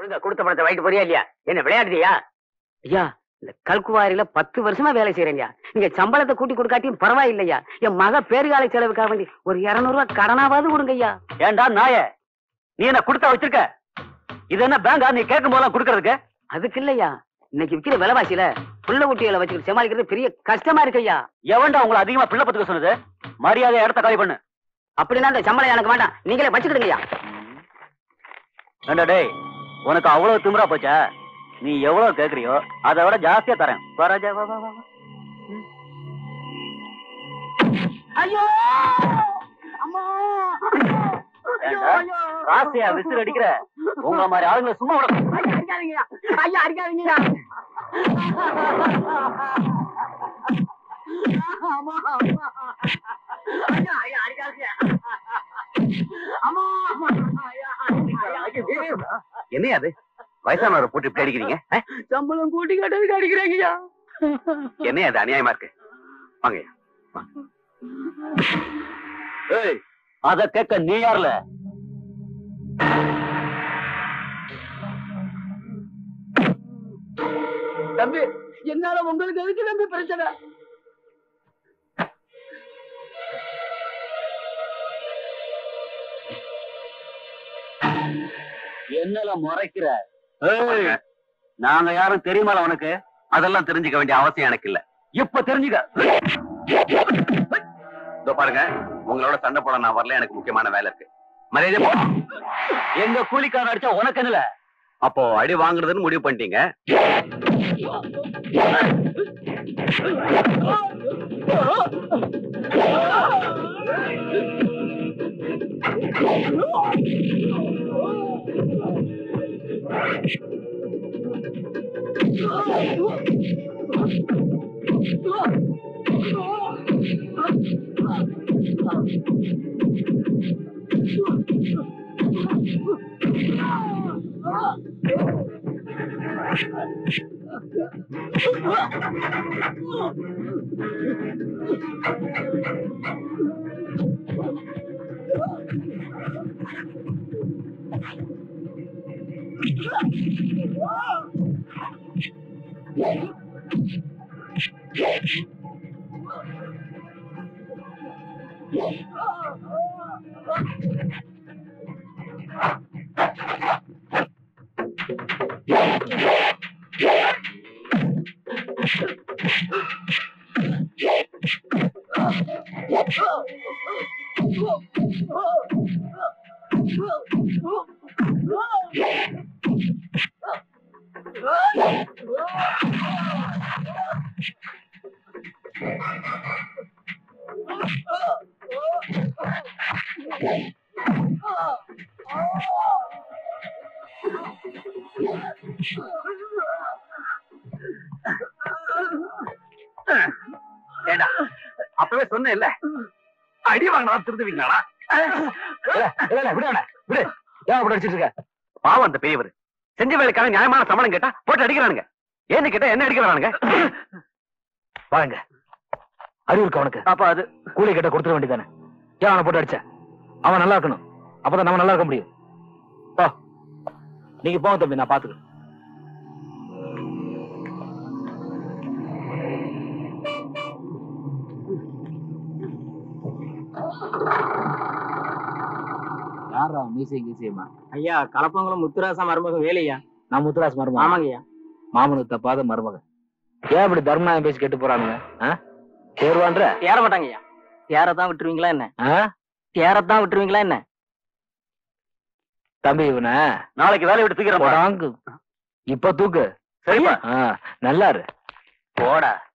ஒழுங்கா கொடுத்த பணத்தை வாங்கிட்டு போறியா இல்லையா? என்ன விளையாடுறியா? ஐயா, இந்த கல்குவாரியில 10 வருஷமா வேலை செய்யறேன்யா. நீங்க சம்பளத்தை கூட்டி கொடுக்காட்டியும் பரவாயில்லையா. என் மக பேறுகால செலவுக்காக வேண்டி ஒரு 200 ரூபாய் கடனாவது கொடுங்க ஐயா. ஏண்டா நாய, நீ என்ன கொடுத்தா வச்சிருக்க? இது என்ன பேங்கா நீ கேட்கும் போதெல்லாம் கொடுக்கறதுக்கு? அதுக்கு இல்லையா, இன்னைக்கு விக்கிற விலைவாசியில புள்ள குட்டிகளை வச்சுக்கிட்டு சமாளிக்கிறது பெரிய கஷ்டமா இருக்கு ஐயா. எவன்டா உங்களை அதிகமா பிள்ளை பத்துக்க சொன்னது? மரியாதை இடத்த காலி பண்ணு. அப்படின்னா அந்த சம்பளம் எனக்கு வேண்டாம், நீங்களே வச்சுக்கிடுங்கய்யா. ஏண்டா டேய், உனக்கு அவ்வளவு திமிரா போச்சா? நீ எவ்வளவு கேக்குறியோ அதை விட ஜாஸ்தியா தரேன். ஐயோ அம்மா, ராசியா விசில் அடிக்கிற உங்க மாதிரி ஆளுங்களை சும்மா விட. அடிக்காதீங்கய்யா, ஐயா அடிக்காதீங்கய்யா. அம்மா ஐயா, ஐயா அடிக்காதீங்க. அம்மா என்ன அது வயசானவரை போட்டு இப்படி அடிக்கிறீங்க? சம்பளம் கூட்டி கட்டதுக்கு அடிக்கிறாங்கய்யா. என்ன அது அநியாயமா இருக்கு? வாங்க. அத கேட்க நீ யாருல? தம்பி, என்னால உங்களுக்கு எதுக்கு தம்பி பிரச்சனை? என்னல முறைக்கிற? நாங்க யாரும் தெரியுமால உனக்கு? அதெல்லாம் தெரிஞ்சுக்க வேண்டிய அவசியம் எனக்கு இல்ல. இப்ப தெரிஞ்சுக்க. இதோ பாருங்க, உங்களோட சண்டை போட நான் வரல. எனக்கு முக்கியமான வேலை இருக்கு. மரியாதை போ. எங்க கூலிக்காரன் அடிச்சா உனக்கு என்னல? அப்போ அடி வாங்குறதுன்னு முடிவு பண்ணிட்டீங்க. அப்பவே சொன்ன இல்ல, அடி வாங்கினா திருந்துவீங்களா? பாவம் அந்த பெரியவர் செஞ்ச வேலைக்கான நியாயமான சம்பளம் கேட்டா போட்டு அடிக்கிறானுங்க. ஏன்னு கேட்டா என்ன அடிக்க வரானுங்க? வாங்க, அறிவு இருக்கு அவனுக்கு. அப்ப அது கூலி கேட்ட கொடுத்துட வேண்டியதானே? ஏன் அவனை போட்டு அடிச்ச? அவன் நல்லா இருக்கணும், அப்பதான் நம்ம நல்லா இருக்க முடியும். நீங்க போங்க தம்பி, நான் பாத்துக்கிறேன். யாரா மீசை கீசியமா? ஐயா, கலப்பங்குளம் முத்துராசா மருமகன் வேலையா? நான் முத்துராச மருமகன். ஆமாங்கய்யா. மாமனுக்கு தப்பாத மருமகன். ஏன் இப்படி தர்மநாயம் பேசி கேட்டு போறானுங்க? தேர்வான்ற ஏற மாட்டாங்கய்யா. தேரத்தான் விட்டுருவீங்களா என்ன? தேரத்தான் விட்டுருவீங்களா என்ன? தம்பி, இவனை நாளைக்கு வேலையை விட்டு தூக்கிறேன். இப்ப தூக்கு. சரிப்பா, நல்லா இரு. போடா.